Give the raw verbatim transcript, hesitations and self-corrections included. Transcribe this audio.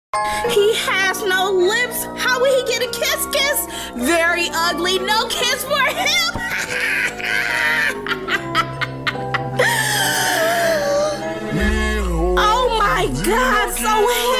He has no lips. How will he get a kiss kiss? Very ugly. No kiss for him. Oh my God, so